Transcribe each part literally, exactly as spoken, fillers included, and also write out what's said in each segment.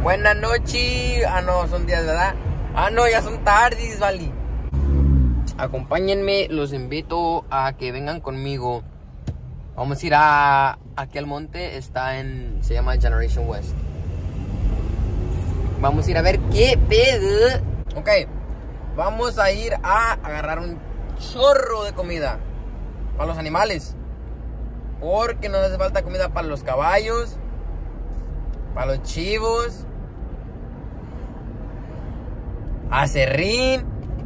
Buenas noches. Ah, no, son días, ¿verdad? Ah, no, ya son tardes, vale. Acompáñenme, los invito a que vengan conmigo. Vamos a ir a aquí al monte, está en, se llama Generation West. Vamos a ir a ver qué pedo. Ok, vamos a ir a agarrar un chorro de comida para los animales, porque nos hace falta comida para los caballos, para los chivos, acerrín.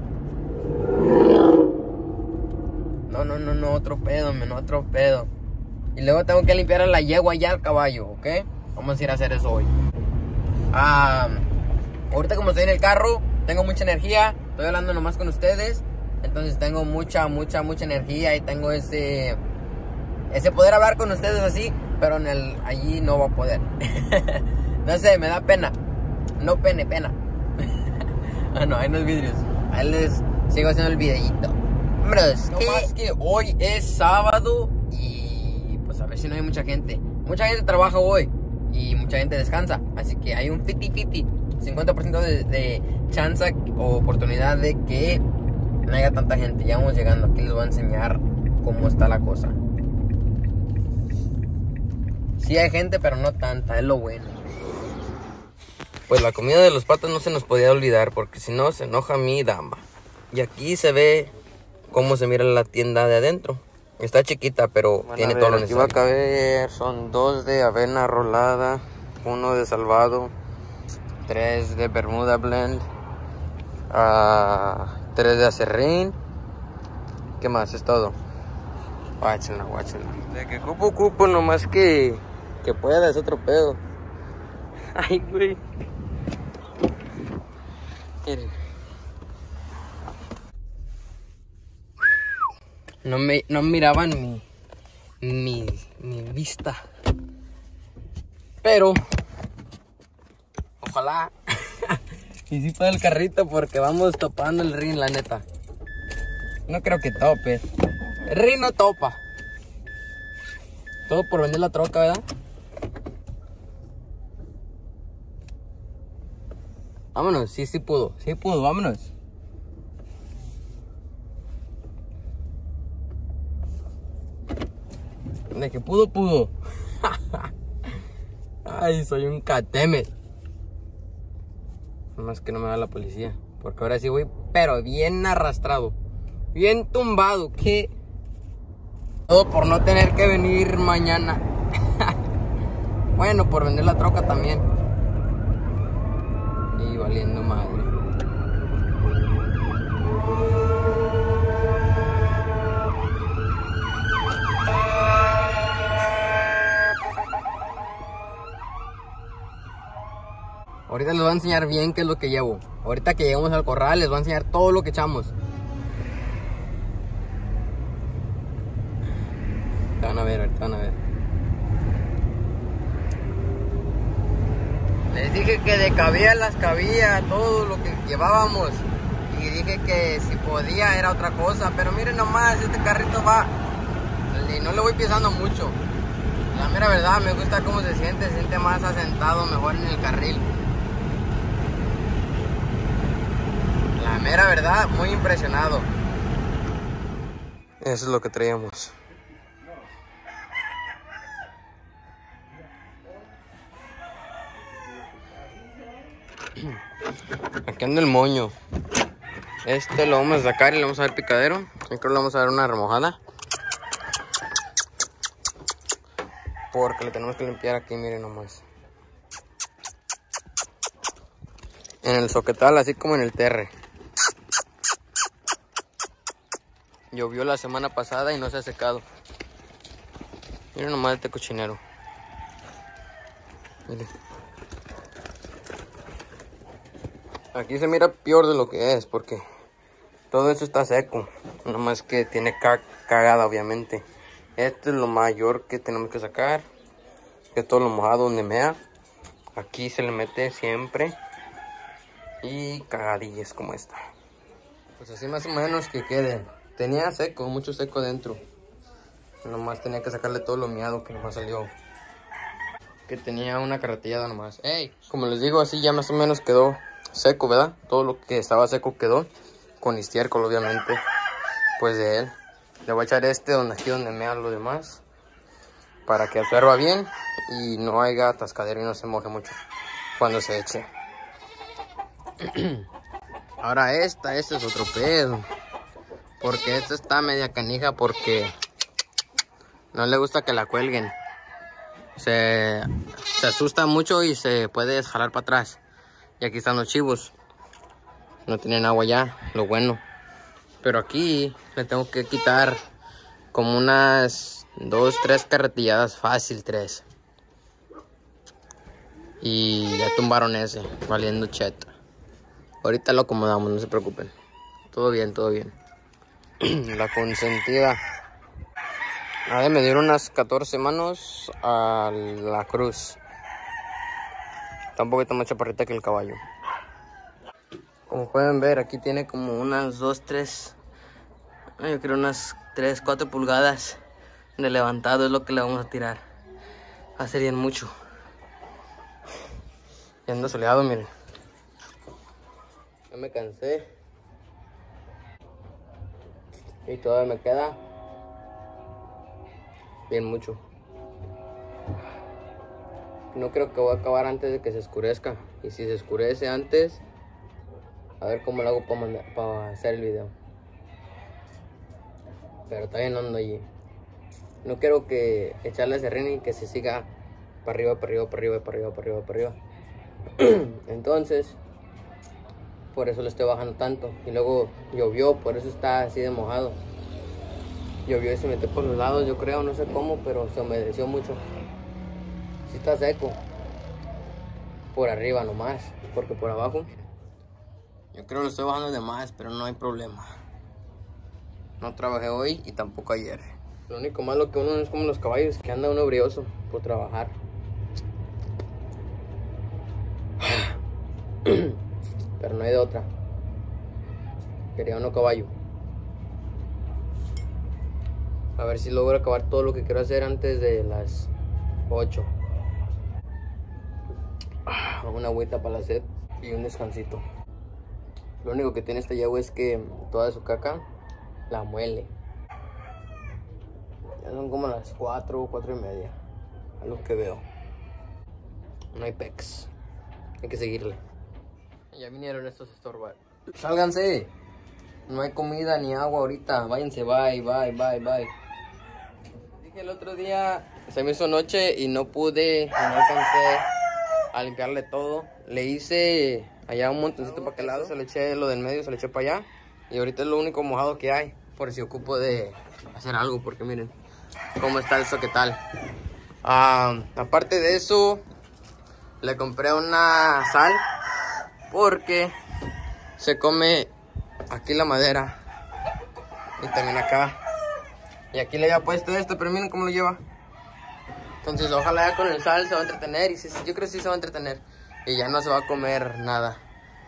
No, no, no, no, otro pedo, men, otro pedo. Y luego tengo que limpiar a la yegua ya al caballo, ¿ok? Vamos a ir a hacer eso hoy. Ah, ahorita como estoy en el carro, tengo mucha energía. Estoy hablando nomás con ustedes. Entonces tengo mucha, mucha, mucha energía. Y tengo ese Ese poder hablar con ustedes así. Pero en el, allí no va a poder. No sé, me da pena. No pene, pena. Ah, no, ahí no hay vidrios. Ahí les sigo haciendo el videíto. Vámonos. No más que hoy es sábado. Y pues a ver si no hay mucha gente. Mucha gente trabaja hoy y mucha gente descansa. Así que hay un cincuenta por ciento de, de chance o oportunidad de que no haya tanta gente. Ya vamos llegando. Aquí les voy a enseñar cómo está la cosa. Sí hay gente, pero no tanta. Es lo bueno. Pues la comida de los patos no se nos podía olvidar, porque si no se enoja mi dama. Y aquí se ve cómo se mira la tienda de adentro. Está chiquita, pero bueno, tiene ver, todo lo necesario. Aquí va a caber, son dos de avena rolada, uno de salvado, tres de bermuda blend, uh, tres de acerrín. ¿Qué más? Es todo. Guáchenla, guáchenla. De que cupo, cupo, nomás que, que pueda, es otro pedo. Ay, güey. Miren. No me no miraban mi, mi, mi vista. Pero ojalá y si para el carrito, porque vamos topando el ring, la neta. No creo que tope. El ring no topa. Todo por vender la troca, ¿verdad? Vámonos, sí, sí pudo. Sí pudo, vámonos. De que pudo, pudo. Ay, soy un cateme. Más que no me da la policía. Porque ahora sí voy, pero bien arrastrado. Bien tumbado. Que todo por no tener que venir mañana. Bueno, por vender la troca también. Y valiendo madre. Ahorita les voy a enseñar bien qué es lo que llevo. Ahorita que lleguemos al corral les voy a enseñar todo lo que echamos. Te van a ver, ahorita van a ver. Les dije que de cabía las cabía, todo lo que llevábamos. Y dije que si podía era otra cosa. Pero miren nomás, este carrito va. Y no le voy pisando mucho. La mera verdad, me gusta cómo se siente. Se siente más asentado, mejor en el carril. La mera verdad, muy impresionado. Eso es lo que traíamos. Aquí anda el moño. Este lo vamos a sacar y le vamos a dar picadero. Yo creo que le vamos a dar una remojada, porque le tenemos que limpiar aquí, miren nomás. En el soquetal, así como en el terre. Llovió la semana pasada y no se ha secado. Miren nomás este cochinero. Miren. Aquí se mira peor de lo que es, porque todo eso está seco. Nomás que tiene cagada, obviamente. Esto es lo mayor que tenemos que sacar. Esto es todo lo mojado donde mea. Aquí se le mete siempre. Y cagadillas como esta. Pues así más o menos que quede. Tenía seco, mucho seco dentro. Nomás tenía que sacarle todo lo miado que nomás salió. que tenía una carretilla nomás. Ey, como les digo, así ya más o menos quedó seco, ¿verdad? Todo lo que estaba seco quedó con estiércol, obviamente, pues de él. Le voy a echar este donde aquí donde mea lo demás para que absorba bien y no haya atascadero y no se moje mucho cuando se eche. Ahora esta, este es otro pedo, porque esta está media canija porque no le gusta que la cuelguen. Se, se asusta mucho y se puede jalar para atrás. Y aquí están los chivos. No tienen agua ya, lo bueno. Pero aquí le tengo que quitar como unas dos, tres carretilladas, fácil, tres. Y ya tumbaron ese, valiendo cheta. Ahorita lo acomodamos, no se preocupen. Todo bien, todo bien. La consentida. A ver, me dieron unas catorce manos a la cruz. Está un poquito más chaparrita que el caballo. Como pueden ver, aquí tiene como unas dos, tres, yo creo unas tres, cuatro pulgadas de levantado es lo que le vamos a tirar. Va a ser bien mucho. Y ando soleado, miren. Ya me cansé. Y todavía me queda bien mucho. No creo que voy a acabar antes de que se oscurezca. Y si se oscurece antes, a ver cómo lo hago para, mandar, para hacer el video. Pero todavía no ando allí. No quiero que echarle serrín y que se siga para arriba, para arriba, para arriba, para arriba, para arriba, para arriba. Entonces, por eso le estoy bajando tanto. Y luego llovió, por eso está así de mojado. Llovió y se metió por los lados, yo creo, no sé cómo, pero se humedeció mucho. Sí está seco. Por arriba nomás, porque por abajo yo creo que lo estoy bajando de más, pero no hay problema. No trabajé hoy y tampoco ayer. Lo único malo que uno es como los caballos, que anda uno brioso por trabajar. Pero no hay de otra. Quería uno caballo. A ver si logro acabar todo lo que quiero hacer antes de las ocho. Una agüita para la sed y un descansito. Lo único que tiene esta yegua es que toda su caca la muele. Ya son como las cuatro, cuatro y media. A lo que veo. No hay pex. Hay que seguirle. Ya vinieron estos a estorbar. ¡Sálganse! No hay comida ni agua ahorita. Váyanse, bye, bye, bye, bye. Dije el otro día, se me hizo noche y no pude, no alcancé a limpiarle todo. Le hice allá un montoncito para aquel lado. Se le eché lo del medio, se le eché para allá. Y ahorita es lo único mojado que hay. Por si ocupo de hacer algo, porque miren cómo está el soquetal. Ah, aparte de eso, le compré una sal porque se come aquí la madera y también acá. Y aquí le había puesto esto, pero miren cómo lo lleva. Entonces ojalá ya con el sal se va a entretener. Y sí, yo creo que sí se va a entretener. Y ya no se va a comer nada.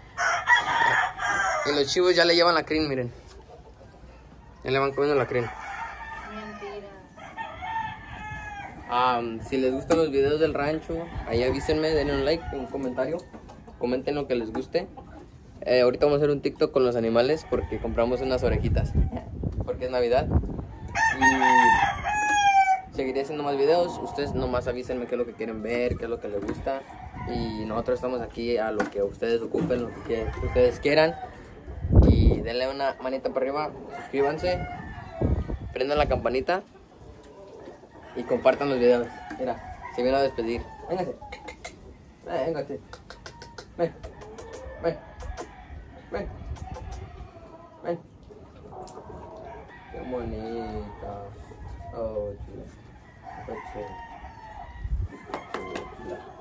Y los chivos ya le llevan la crin, miren. Ya le van comiendo la crin. Mentira. Um, si les gustan los videos del rancho, ahí avísenme, denle un like, un comentario. Comenten lo que les guste. Eh, ahorita vamos a hacer un TikTok con los animales porque compramos unas orejitas. Porque es Navidad. Y seguiré haciendo más videos. Ustedes nomás avísenme qué es lo que quieren ver, qué es lo que les gusta. Y nosotros estamos aquí a lo que ustedes ocupen, lo que ustedes quieran. Y denle una manita para arriba, suscríbanse, prendan la campanita y compartan los videos. Mira, se viene a despedir. Véngase. Eh, véngase. Ven. Ven. Ven. Ven. Qué bonita. Oh, chula. Oh, chula. Chula.